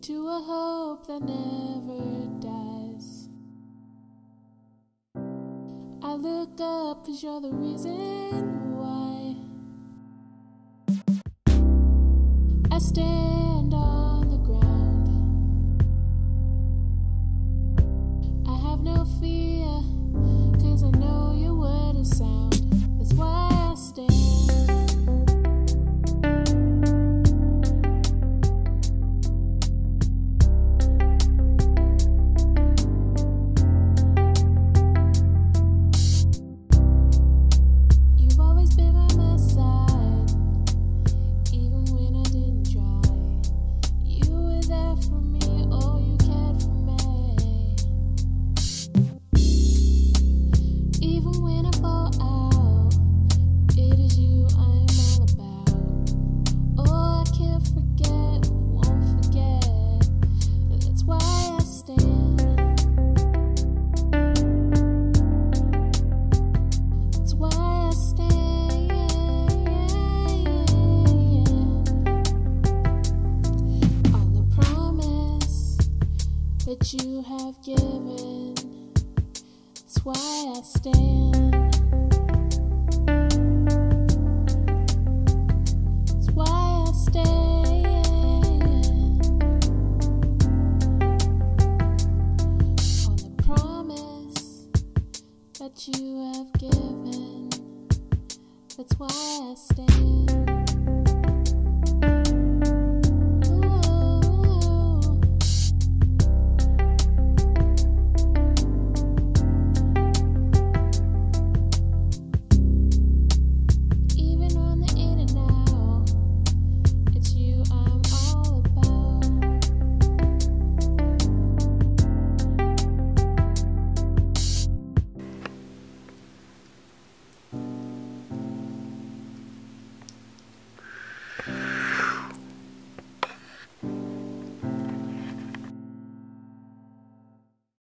to a hope that never dies. I look up 'cause you're the reason why. I stand on the ground. I have no fear, 'cause I know your word is sound. That's why I stand. That you have given, that's why I stand.